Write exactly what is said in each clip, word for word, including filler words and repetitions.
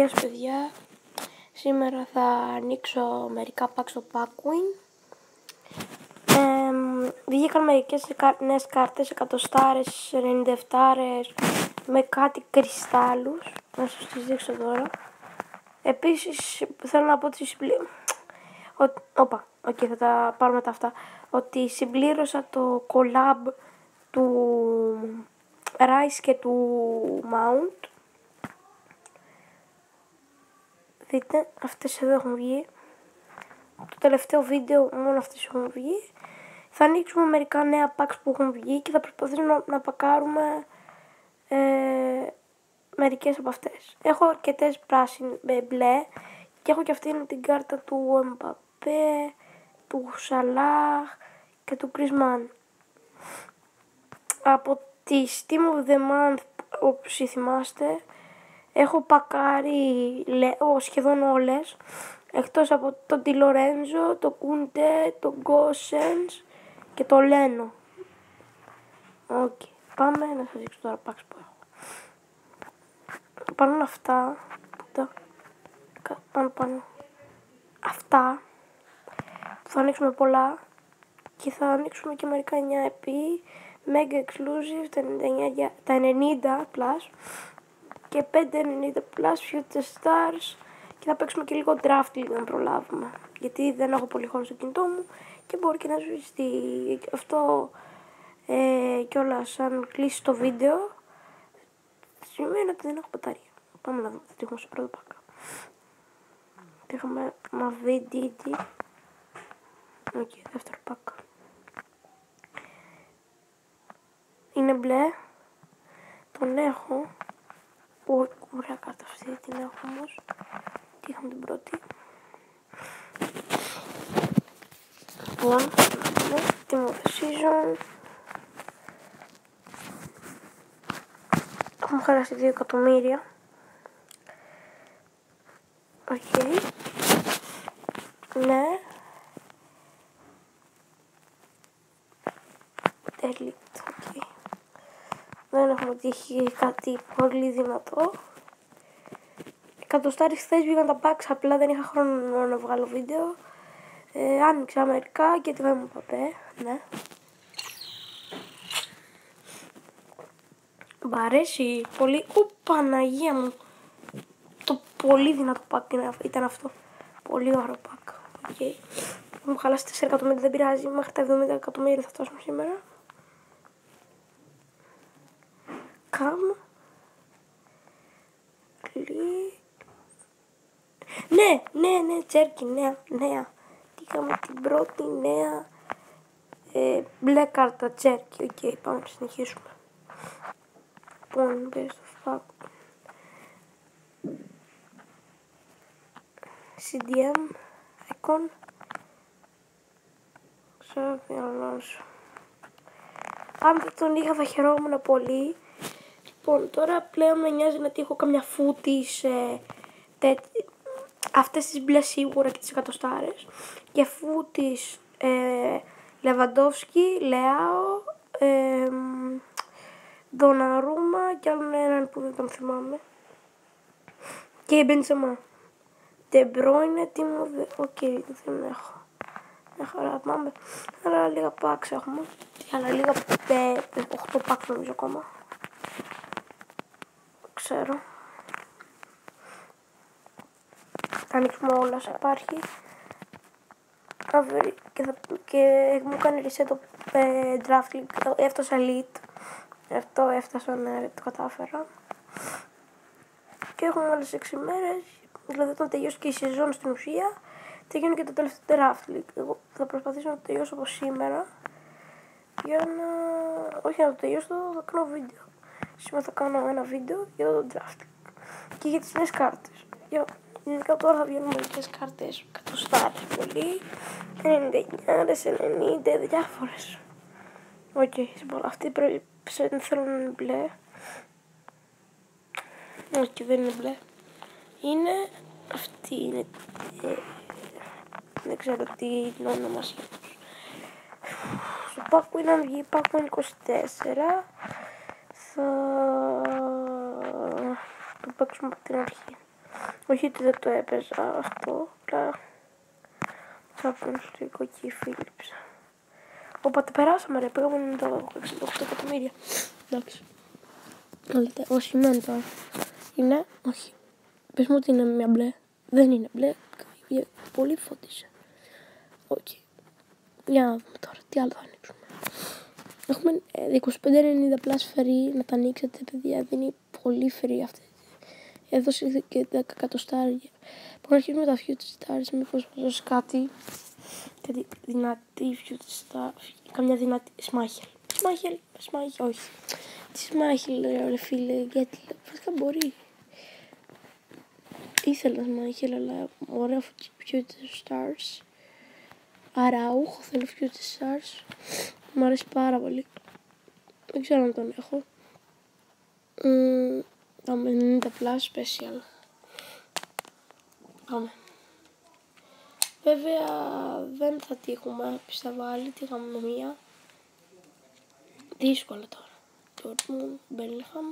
Γεια σας παιδιά, σήμερα θα ανοίξω μερικά packs στο Packwin. Ε, βγήκαν μερικές νέες κάρτες, εκατοστάρες, ενενήντα επτάρες, με κάτι κρυστάλλους, να σας τις δείξω τώρα. Επίσης θέλω να πω ότι συμπλή... Όπα, οκ, θα τα πάρουμε τα αυτά. Ότι συμπλήρωσα το collab του Rice και του Mount. Δείτε, αυτές εδώ έχουν βγει. Το τελευταίο βίντεο μόνο αυτές έχουν βγει. Θα ανοίξουμε μερικά νέα packs που έχουν βγει και θα προσπαθήσουμε να, να πακάρουμε ε, μερικές από αυτές. Έχω αρκετές πράσινες, μπλε και έχω και αυτήν την κάρτα του Mbappé, του Salah και του Griezmann. Από τη Team of the Month, όπως θυμάστε, έχω πακάρει λέω, σχεδόν όλες, εκτός από τον Di Lorenzo, τον Koundé, τον Gosens και τον Leno. Οκ, okay. Πάμε να σας δείξω τώρα packs που έχω. Πάνω αυτά, που τα... πάνω πάνω, αυτά, θα ανοίξουμε πολλά και θα ανοίξουμε και μερικά εννιά επί, Mega Exclusive, τα ενενήντα εννιά, τα ενενήντα plus, και πέντε ενενήντα plus Future Stars και θα παίξουμε και λίγο draft λίγο να προλάβουμε, γιατί δεν έχω πολύ χρόνο στο κινητό μου και μπορεί και να σβηστεί αυτό ε, κιόλας αν κλείσει το βίντεο. Σημαίνει ότι δεν έχω μπαταρία. Πάμε να δούμε τι έχουμε στο πρώτο pack. Είχαμε Mavidi. Οκ, δεύτερο pack. Είναι μπλε. Τον έχω. Ω, ωραία κάρτα αυτή την έχω όμως. Τι είχαμε την πρώτη. Λοιπόν, Team of the Season. Έχουμε χάσει δύο εκατομμύρια. Οκ. Okay. Ναι. Delete. Okay. Δεν έχουμε τύχει κάτι πολύ δυνατό. Εκατοστάρες χθες βγήκαν τα packs, απλά δεν είχα χρόνο να βγάλω βίντεο. Ε, άνοιξα μερικά και τη μου Mbappé, ναι. Μ' αρέσει πολύ. Ω, Παναγία μου. Το πολύ δυνατό pack ήταν αυτό. Πολύ ωραίο pack. Okay. Έχουμε χαλάσει τέσσερα εκατομμύρια, δεν πειράζει. Μέχρι τα εβδομήντα εκατομμύρια θα φτάσουμε σήμερα. Καμ. Κλει. Ναι, ναι, ναι, τσέρκι, νέα, νέα. Τι είχαμε την πρώτη νέα ε, μπλε κάρτα, τσέρκι. Οκ, okay, πάμε να συνεχίσουμε. Λοιπόν, best of fuck. σι ντι εμ, Icon. Xabi Alonso. Αν δεν τον είχα θα χαιρόμουν πολύ. Λοιπόν, τώρα πλέον με νοιάζει να τύχω καμιά φούτις, ε, αυτές τις μπλε σίγουρα και τις εκατοστάρες. Και φούτις ε, Λεβαντόφσκι, Λεάο, ε, Δοναρούμα και άλλον έναν που δεν τον θυμάμαι. Και Μπενζεμά. Ντεμπρόινε, τι μου δε... Οκ, δεν έχω. Έχω να πάμε. Αλλά λίγα packs έχουμε. Αλλά λίγα οκτώ packs νομίζω ακόμα. Ξέρω. Θα ανοίξουμε όλα όσο υπάρχει. Και, θα... και μου έκανε reset το ε, draft league. Έφτασα elite. Αυτό έφτασα, ναι, το κατάφερα. Και έχουμε άλλες έξι μέρες. Δηλαδή όταν τελειώσει και η σεζόν στην ουσία, τελειώνει και το τελευταίο draft league. Εγώ θα προσπαθήσω να το τελειώσω από σήμερα. Για να... όχι να το τελειώσω, θα κάνω βίντεο. Σήμερα θα κάνω ένα βίντεο για το draft league. Και για τις νέες κάρτες. Για... Γενικά τώρα θα βγαίνουν μερικές κάρτες. Εκατοστάρες πολύ. ενενήντα εννιά, ενενήντα, διάφορες. Οκ, okay, αυτή πρέπει να θέλω να είναι μπλε. Όχι, okay, δεν είναι μπλε. Είναι αυτή είναι. Ε, δεν ξέρω τι είναι ονομασία τους. Στο Packwin αν βγει Packwin είκοσι τέσσερα θα το παίξουμε από την αρχή. Όχι ότι δεν το έπαιζα αυτό, απλά θα πούμε στο εκεί Φίλιπς. Οπότε περάσαμε ρε, πήγαμε με το εξήντα οκτώ εκατομμύρια. Εντάξει. Λέτε, όχι μεν τώρα. Είναι, όχι. Πες μου ότι είναι μια μπλε. Δεν είναι μπλε. Πολύ φώτισε. Οκ. Okay. Για να δούμε τώρα, τι άλλο θα ανοίξουμε. Έχουμε είκοσι πέντε ενενήντα plus free, να τα ανοίξετε παιδιά, δίνει πολύ free αυτή. Έδωσε και δέκα εκατοστάρια. Μπορούμε να αρχίσουμε τα Future Stars, μήπως μας δώσει κάτι. Κάτι δυνατή Future Stars, καμιά δυνατή Σμάχελ. Σμάχελ, Σμάχελ, όχι. Τι Σμάχελ ρε φίλε, γιατί βασικά μπορεί. Ήθελα Σμάχελ, αλλά ωραία Future Stars. Αραούχο θέλω Future Stars. Μου αρέσει πάρα πολύ. Δεν ξέρω αν τον έχω. Mm, πάμε ενενήντα plus special. Πάμε. Βέβαια δεν θα τύχουμε, πιστεύω άλλη, τύχαμε μία. Δύσκολα τώρα. Dortmund, Bellingham.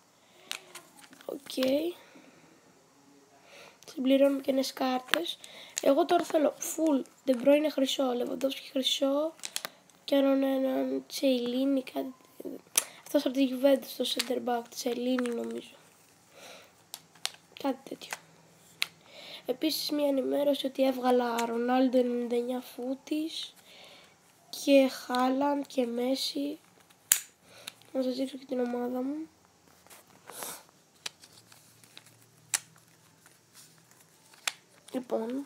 Οκ. Συμπληρώνουμε και νέες κάρτες. Εγώ τώρα θέλω full De Bruyne χρυσό, Lewandowski χρυσό και έναν έναν Τσεϊλίνι, κάτι. Αυτός από τη Juventus, το center back, Τσεϊλίνι νομίζω. Κάτι τέτοιο. Επίσης μια ενημέρωση ότι έβγαλα Ρονάλντο ενενήντα εννιά φούτις και Χάλαντ και Μέση. Να σας δείξω και την ομάδα μου. Λοιπόν,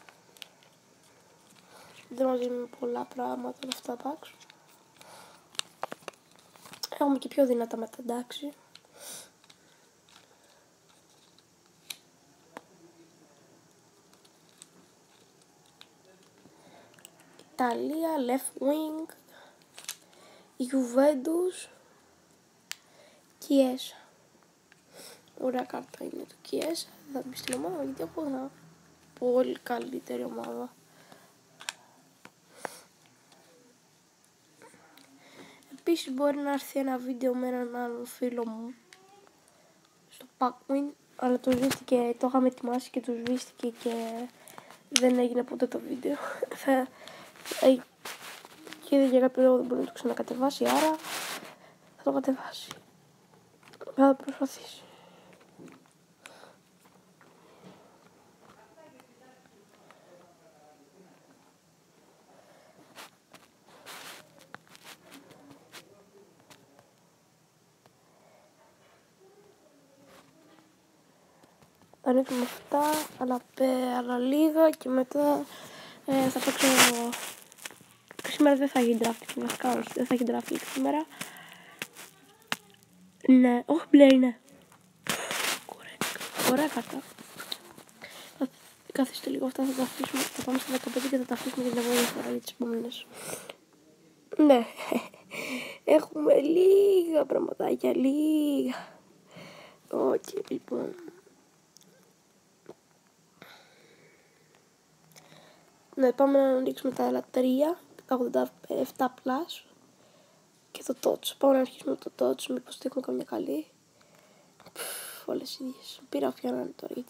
δεν μας δίνουν πολλά πράγματα αυτά τα packs. Έχουμε και πιο δυνατά μετά, εντάξει. Ιταλία, left wing, Juventus, Chiesa. Ωραία κάρτα είναι το Chiesa, θα μπει στην ομάδα γιατί έχω ένα πολύ καλύτερη ομάδα. Επίσης μπορεί να έρθει ένα βίντεο με έναν άλλον φίλο μου στο Packwin, αλλά το σβήστηκε, το είχαμε ετοιμάσει και το σβήστηκε και δεν έγινε ποτέ το βίντεο. Θα, και για κάποιο λόγο δεν μπορεί να το ξανακατεβάσει, άρα θα το κατεβάσει. Θα προσπαθήσει. Θα ανοίξουμε αυτά, αλλά, αλλά λίγα και μετά ε, θα παίξω. Σήμερα δεν θα έχει draft, βασικά όχι, δεν θα έχει draft σήμερα. Ναι, όχι μπλε είναι. Ωραία κάρτα. Καθίστε λίγο, αυτά θα τα αφήσουμε, θα πάμε στα δεκαπέντε και θα τα αφήσουμε για την επόμενη φορά για τις επόμενες. Ναι, έχουμε λίγα πραγματάκια, λίγα. Οκ, okay, λοιπόν. Ναι, πάμε να ανοίξουμε τα άλλα τρία, τα ογδόντα επτά plus και το touch. Πάμε να αρχίσουμε το touch, μήπως τύχουν καμιά καλή. Πφ, όλες οι ίδιες. Πήρα ποια να είναι τώρα, γιατί.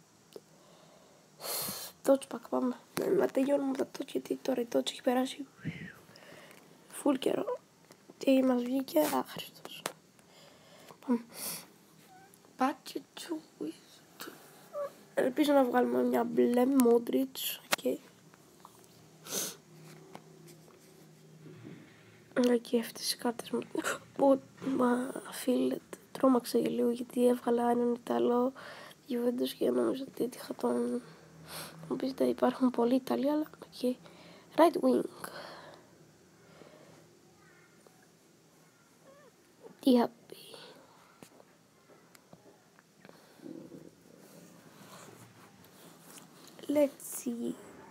Touch pack, πάμε. Ναι, να τελειώνουμε τα touch, γιατί τώρα η touch έχει περάσει full καιρό. Τι μας βγήκε, άχρηστος. Πάμε. Packet του. Ελπίζω να βγάλουμε μια μπλε Modric. Okay. Εκεί αυτές οι κάρτες μου. Που, μα φίλε, τρόμαξα για λίγο γιατί έβγαλα έναν Ιταλό Juventus και νόμιζα ότι έτυχα τον. Μου πείτε υπάρχουν πολλοί Ιταλοί, αλλά okay. Right wing. Diaby. Let's see.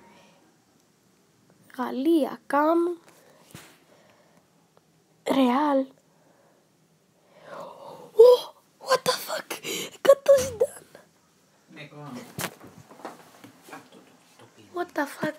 Γαλλία, Καμ. Ρεάλ. Oh, what the fuck. εκατό Ζιντάν. What the fuck.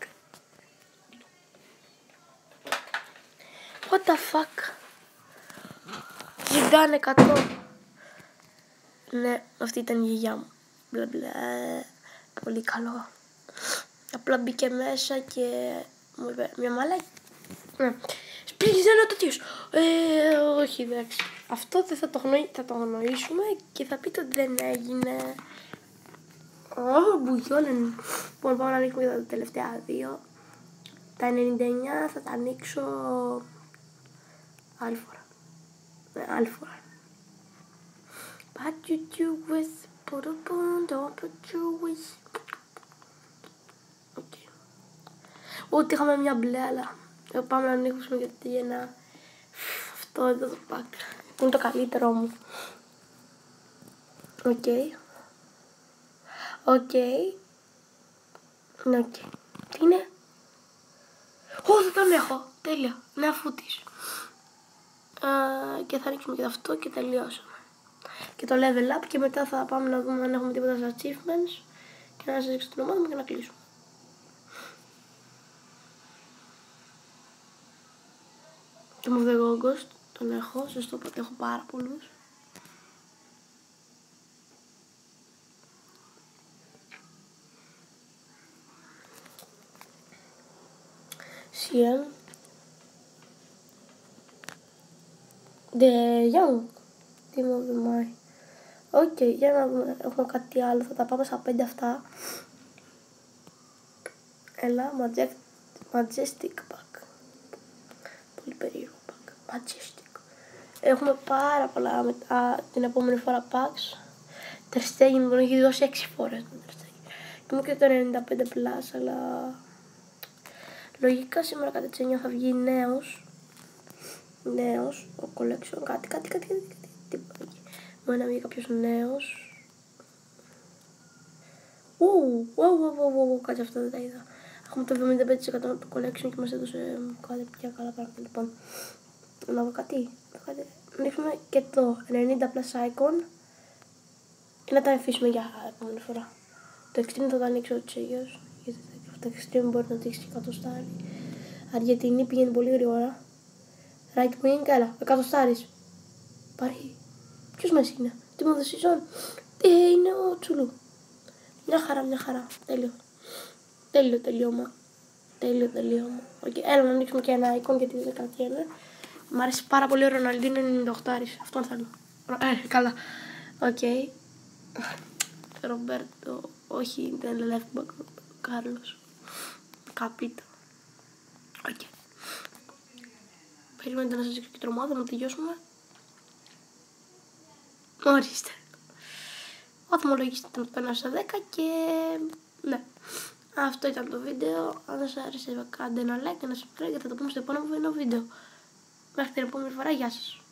What the fuck. Ζιντάν εκατό. Ναι, αυτή ήταν η γιαγιά μου. Μπλα μπλα. Πολύ καλό. Απλά μπήκε μέσα και μου είπε μια μαλάκι. Ναι. Πήγες ένα τέτοιος. Ε, όχι, εντάξει. Αυτό δεν θα το, γνωρί... θα το γνωρίσουμε και θα πείτε ότι δεν έγινε. Ω, μπουγιόλεν. Λοιπόν, πάμε να ανοίξουμε για τα τελευταία δύο. Τα ενενήντα εννιά θα τα ανοίξω άλλη φορά. Ναι, άλλη φορά. But you do with don't put you with. Okay. Ούτε είχαμε μια μπλε, αλλά πάμε να ανοίξουμε γιατί ένα. Αυτό εδώ το pack είναι το καλύτερό μου. Οκ. Οκ. Ναι, οκ. Τι είναι? Ω, δεν τον έχω. Τέλεια. Νέα φούτης. Uh, και θα ανοίξουμε και αυτό και τελειώσαμε. Και το level up και μετά θα πάμε να δούμε αν έχουμε τίποτα στα achievements και να σας δείξω την ομάδα μου και να κλείσουμε. Το Move the Ghost τον έχω, σωστό, οπότε έχω πάρα πολλούς. Sian The Young. Τι μου δημάει. Οκ, για να δούμε, έχουμε κάτι άλλο, θα τα πάμε στα πέντε αυτά. Έλα, Majestic Pack. Πολύ περίεργο pack. Majestic. Έχουμε πάρα πολλά μετά την επόμενη φορά packs. Τερστέγιν μου τον έχει δώσει έξι φορές. Και μου και το ενενήντα πέντε plus, αλλά λογικά σήμερα κατά τις εννιά θα βγει νέος. Νέος, ο collection, κάτι, κάτι, κάτι, κάτι, κάτι. Μου να βγει κάποιος νέος. Ου, ου, ου, ου, ου, κάτι αυτό δεν τα είδα. Έχουμε το εβδομήντα πέντε τοις εκατό του collection και μας έδωσε κάτι πια καλά πράγματα. Λοιπόν, να δω κάτι, κάτι. Ανοίξουμε και το ενενήντα plus icon. Ή να τα αφήσουμε για επόμενη φορά. Το extreme θα το ανοίξω έτσι αλλιώς. Γιατί το extreme μπορεί να δείξει και εκατοστάρι. Αργεντινή πηγαίνει πολύ γρήγορα. Right wing, έλα, εκατοστάρις. Υπάρχει. Ποιος μας είναι? Τι μου δώσει ζών? Ε, είναι ο Τσουλού. Μια χαρά, μια χαρά. Τέλειο. Τέλειο, τελείωμα. Τέλειο, τελείωμα. Okay. Έλα να ανοίξουμε και ένα icon γιατί δεν κάτι είναι. Μ' άρεσε πάρα πολύ ο Ροναλντίνο ενενήντα οκτώ. Αυτόν θέλω. Ε, καλά. Οκ. Okay. Ρομπέρτο. Όχι, δεν είναι left back. Κάρλος. Καπίτο. Οκ. Okay. Περιμένετε να σας δείξω και τρομάδα να τελειώσουμε. Ορίστε. Βαθμολογήστε το ένα στα δέκα και ναι. Αυτό ήταν το βίντεο. Αν σας άρεσε κάντε ένα like, ένα subscribe και θα το πούμε στο επόμενο βίντεο. Μέχρι την επόμενη φορά, γεια σας.